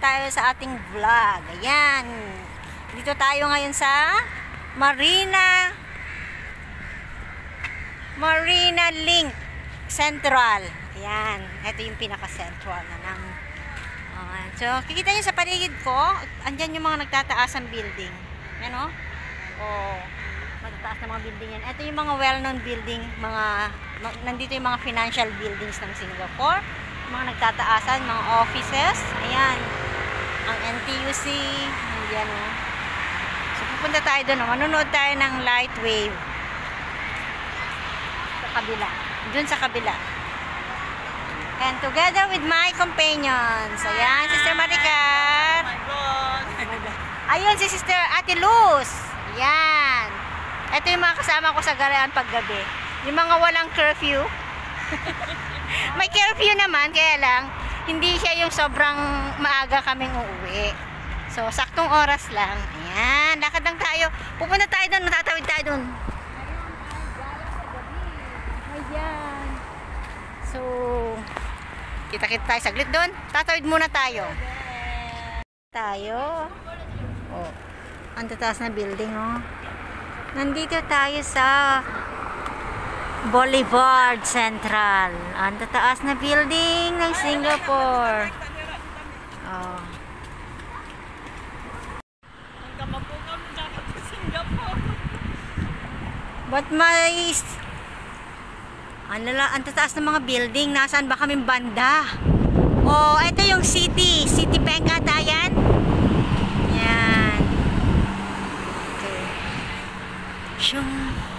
tayo sa ating vlog. Ayan. Dito tayo ngayon sa Marina Link Central. Ayan. Ito yung pinaka-central na ng so, kikita nyo sa paligid ko, andyan yung mga nagtataasang building. Yan o. Oh, magtataas na mga building yan. Ito yung mga well-known building, nandito yung mga financial buildings ng Singapore. Mga nagtataasan, mga offices. Ayan. Ang NTUC. Ayan o. So, pupunta tayo doon. Manonood tayo ng light wave. Sa kabila. Doon sa kabila. And together with my companions. Ayan, Sister Maricar. Oh my God. Ayun, si Sister Ate Luz. Ayan. Ito yung mga kasama ko sa Galaan paggabi. Yung mga walang curfew. May curfew naman, kaya lang, hindi siya yung sobrang maaga kaming uuwi. So, saktong oras lang. Ayan, lakad lang tayo. Pupunta tayo doon, matatawid tayo doon. Ayan. So, kita-kita tayo saglit doon. Tatawid muna tayo. Oh, ang tataas na building, oh. Nandito tayo sa Boulevard Central. Ang tataas na building ng Singapore. Oh. But may ang tataas ng mga building. Nasaan ba kaming banda? Oh, ito yung City Bank ata yan. Yan. Okay. Shung.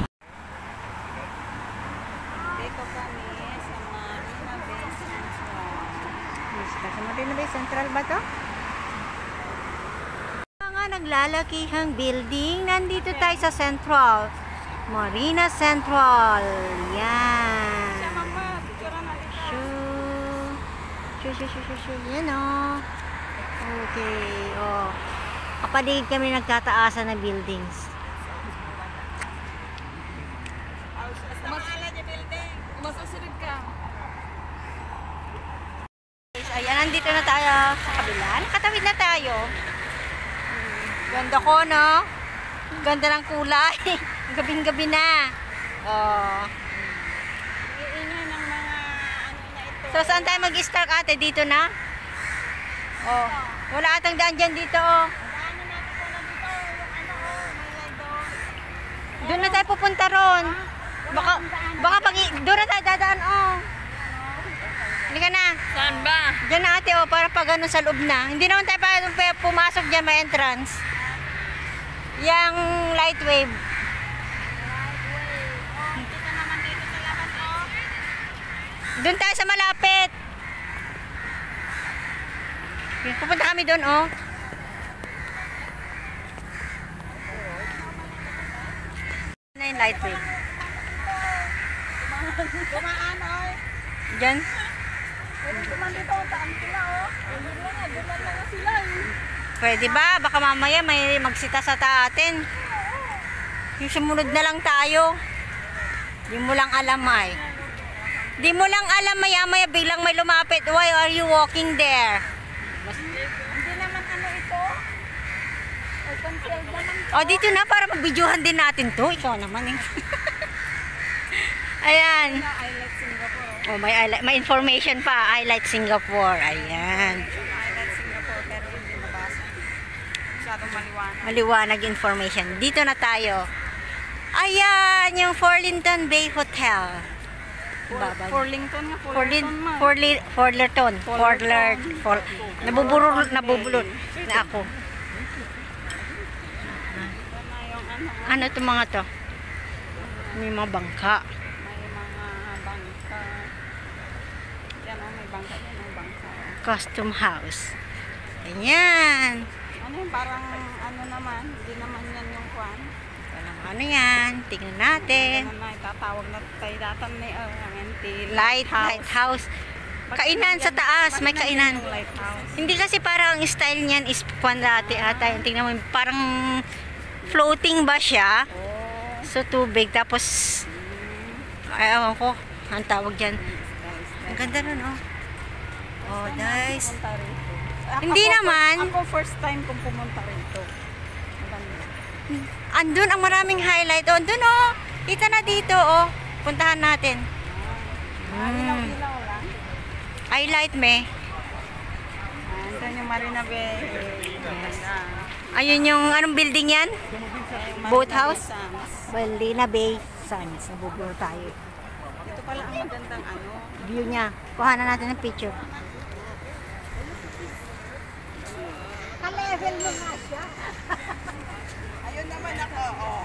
Dito kami sa Marina Bay Central. Sa Marina Bay Central ba to? Mga naglalakihang building. Nandito tayo sa Central. Marina Central. Yan. Yan o. Okay. Oh. Kapaligid kami nagtataasan na buildings. Masusunod ka. Ayan, nandito na tayo sa kabila. Nakatawid na tayo. Ganda ko, no? Ganda ng kulay. Gabing-gabi na. Oh. Iingay ng mga ano na ito. So, saan tayo mag-start ate? Dito na? Oh. Wala atang daan dyan dito, oh. Daanan natin ko na dito. Yung ano, may light doon. Doon na tayo pupunta ron. Baka pag doon na tayo dadaan, oh. Hindi ka na. Saan ba? Diyan na ate, oh. Para pag ganun sa loob na. Hindi naman tayo pa pumasok dyan, may entrance. Yang light wave. Kita naman dito sa labas, oh. Doon tayo sa malapit. Pupunta kami doon, oh. Ano yung light wave? Kumaan, oy. Diyan. Kumaan dito, taan sila, oh. Doon lang sila, eh. Pwede ba? Baka mamaya may magsita sa atin. Yung sumunod na lang tayo. Di mo lang alam ay. Di mo lang alam maya-maya biglang may lumapit. Why are you walking there? Hindi naman ano ito. Open field naman. O dito na para mag-videohan din natin to. Ikaw naman eh. Ayan. Highlight Singapore. Oh, may information pa. Highlight Singapore. Ayan. Highlight Singapore pero hindi mabasa. Masyadong maliwanag. Maliwanag information. Dito na tayo. Ayan, yung Forlinton Bay Hotel. Forlington nga, Forlerton. Nabubulol na ako. Ano itong mga to? May mga bangka. May mga bangka. Yan o, may bangka yan, may bangka. Custom house. Ayan. Ano yung parang ano naman, hindi naman yan yung kwan. Ano yan? Tingnan natin. Ano na, itatawag na tayo datan ni Lighthouse. Kainan sa taas, may kainan. Lighthouse. Hindi kasi parang ang style niyan is kwan dati ata. Tingnan mo, parang floating ba siya? So tubig, tapos ay, ewan ko, ang tawag dyan. Ang ganda nun, oh. Oh, guys. Hindi naman. Ako first time kong pumunta rito. Maganda. Andun ang maraming highlight. O, andun o. Kita na dito o. Puntahan natin. Ilaw-ilaw lang. Highlight me. Andun yung Marina Bay. Maganda. Ayun yung, anong building yan? Boat house? Sands. Marina Bay Sands. Nabubuo tayo. Ito pala ang magandang ano. View niya. Kuhanan natin ng picture. Ka-level mo nga siya. Ayun naman ako. Oh.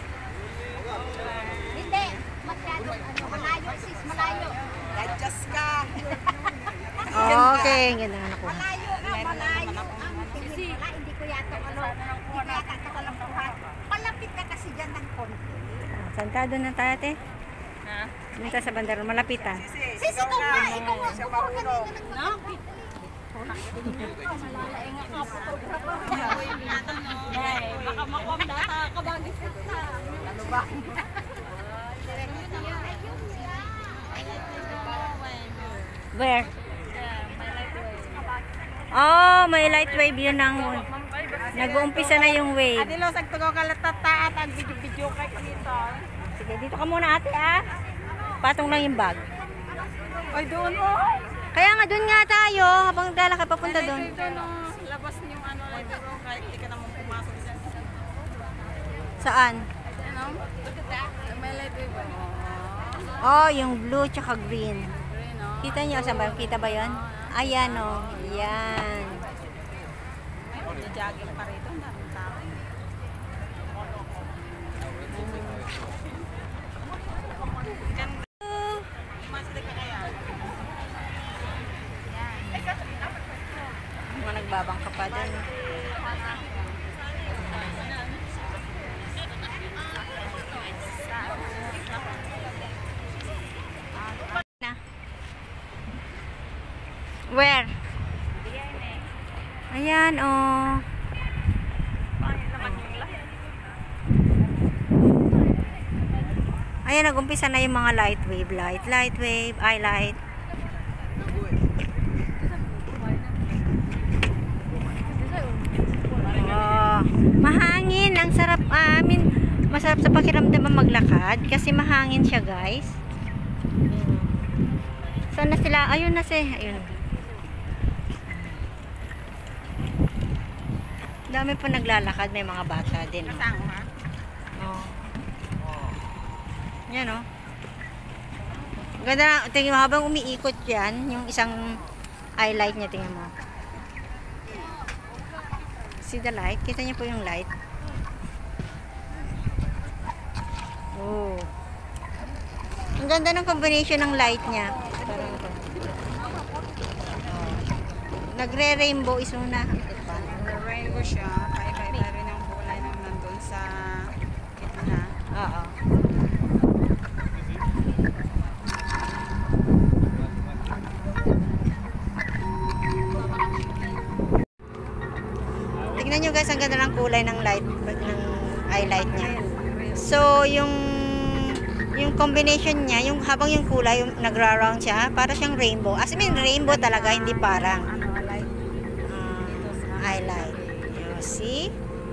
Hindi, masyado, malayo sis, malayo. Adjust ka. Okay, ganda nga nakuha. Malayo ka, malayo. Ang tingin pala, hindi ko yata hindi ko yata nakalampuhan. Malapit ka kasi dyan ng konti. Saan tayo? Doon na tayo, ate? Ha? Doon tayo sa bandaro. Malapitan. Sis, ikaw nga, Siya marunong. Baka makwam data ka ba? Ano ba? Where? Oh, may light wave yun ng... Nag-uumpisa na yung wave. Adilo, sagtugaw ka latata at ang video kay dito. Sige, dito ka muna ate ah. Patong lang yung bag. Ay, doon oh. Kaya nga doon nga tayo habang lalakad papunta doon. Labas niyo ano, libro kahit hindi ka naman pumasok dyan. Saan? Ano? May light wave. Oh, yung blue tsaka green. Green, oh. Kita niyo saan ba? Kita ba 'yon? Ayan oh. Yan. May jogging pa rito. Ang daming tao. Ganda. Masalik ka kaya? Mga nagbabangka pa doon. Na. Where? Ayan oh. Ayan, nag-umpisa na yung mga light wave. Light wave, light. Oh, mahangin. Ang sarap. Masarap sa pakiramdam maglakad kasi mahangin siya, guys. Saan na sila? Ayun na ayun. Dami po naglalakad. May mga bata din. Oh. Kasama ha? Oh. Yan oh. Ganda na. Tingnan mo habang umiikot yan, yung isang highlight niya, tingnan mo. See the light? Kita niyo po yung light. Oh. Ang ganda ng combination ng light niya. Parang ito. Oh. Nagre-rainbow is una. Rainbow siya. Kaya rin ang kulay nang nandun sa gitna. Oo. Tignan nyo guys, ang ganda ng kulay ng light, ng highlight niya. So, yung combination niya, yung habang yung kulay, yung nagra-round siya, para siyang rainbow. As in, rainbow talaga, hindi parang Ano, light. highlight. You see?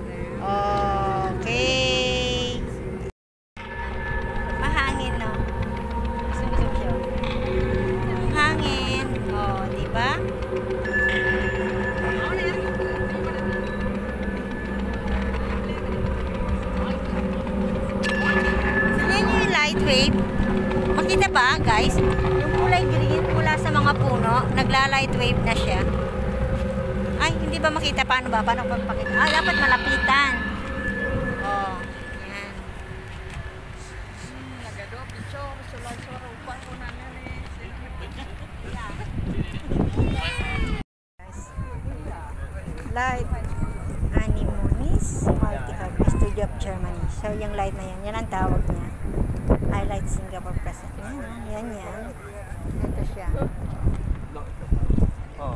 Okay. Mahangin, no? Sumusok siya. Hangin. Oh, di ba? Yan yung light wave. Makita ba, guys? Yung kulay green mula sa mga puno, nagla-light wave na siya. Ay, hindi ba makita? Paano ba? Paano ba pakita? Ah, dapat malapitan. Oh, yan. Nagado, picture, sulay-sura, upan ko na Light Anemones Multi-Hub Studio of Germany. So, yung light na yan, yan ang tawag niya. Highlight Singapore Press. Yan. Ito siya. Oh.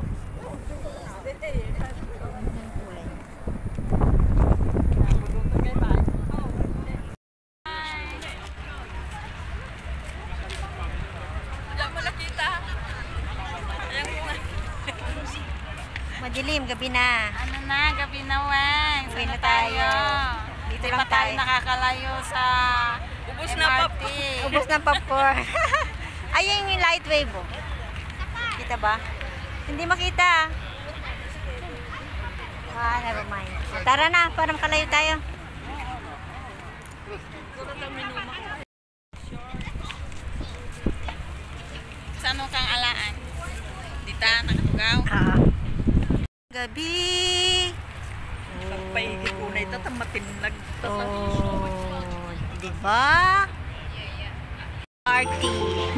Diyan mo nakita. Madilim madilim, gabi na. Ano na, gabi na, Weng. Uwi na Sana tayo. Dito Di lang pa tayo tayo. nakakalayo sa Ubus MRT. Ubos ng popcorn. Ayun yung light wave, oh. Kita ba? Hindi makita. Never mind. Tara na, para makalayo tayo. Saan mo kang alaan? Dita, nakatugaw. Gabi. Sampay, una ito, matinlag. Oh, diba? Party.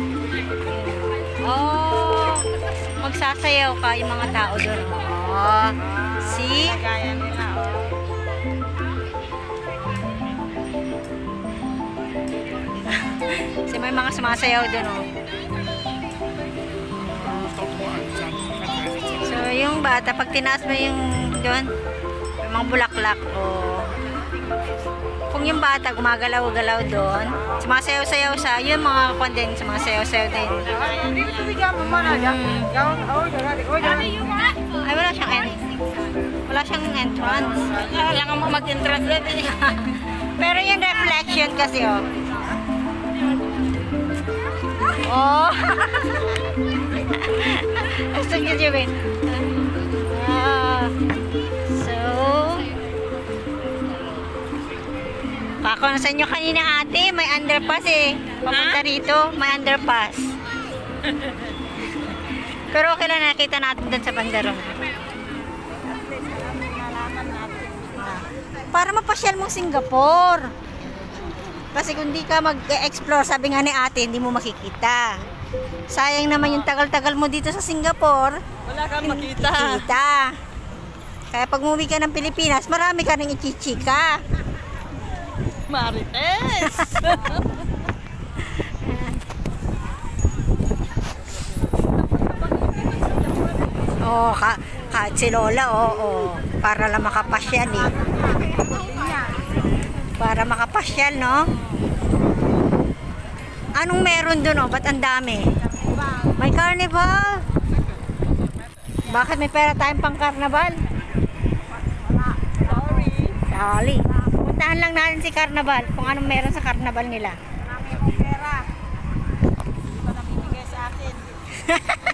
Oh, magsasayaw ka yung mga tao doon. Oh, see? Gaya nila, oh. Kasi may mga sumasayaw doon, oh. So, yung bata, pag tinaas mo yung doon, yung mga bulaklak, oh. Kung yung bata gumagalaw-galaw doon, sumasayaw-sayaw sa, yung mga kondeng sumasayaw-sayaw din. Ay, wala siyang entrance. Kailangan mo mag-entrance din. Pero yung reflection kasi, oh. Oh. Gusto niyo Jimmy? So, ako na sa inyo kanina ate, may underpass eh. Papunta rito, may underpass. Pero okay lang, nakita natin dun sa bandarong. Para mapasyal mong Singapore. Kasi kung di ka mag-explore, sabi nga ni ate, hindi mo makikita. Sayang naman yung tagal-tagal mo dito sa Singapore. Wala kang makita. Kaya pag umuwi ka ng Pilipinas, marami ka rin ichichika. Marites! Oo, kahit si Lola, oo. Para lang makapasyal eh. Para makapasyal, no? Anong meron doon, oh? Ba't ang dami? May carnival! Bakit may pera tayong pang carnival? Sorry. Puntahan lang natin si carnival, kung anong meron sa carnival nila. Marami akong pera. Hindi pa namimigay sa akin.